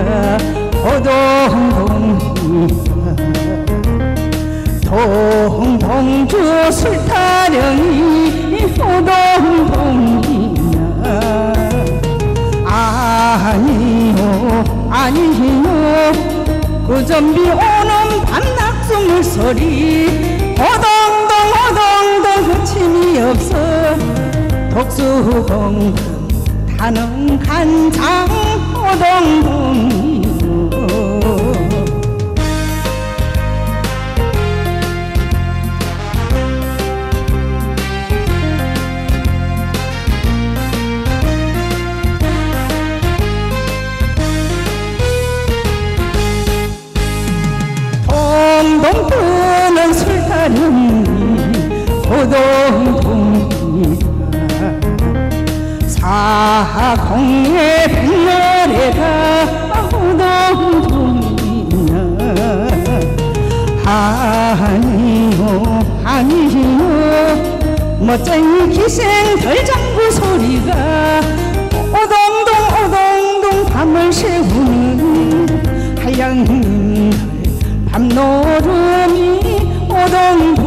호동동이다. 동동주 술타령이 호동동이냐. 아니요 아니요 그 전비 오는 밤낮 물소리 호동동 호동동 그침이 없어. 독수공금 타는 간장 호동동이요. 동동 뜨는 술타령이 호동동이다. 사공의 백렬에가 호동동이냐. 아니요 아니요 멋쟁이 기생 덜장구 소리가 오동동 오동동 밤을 새우는 하양님들 밤노름이 오동동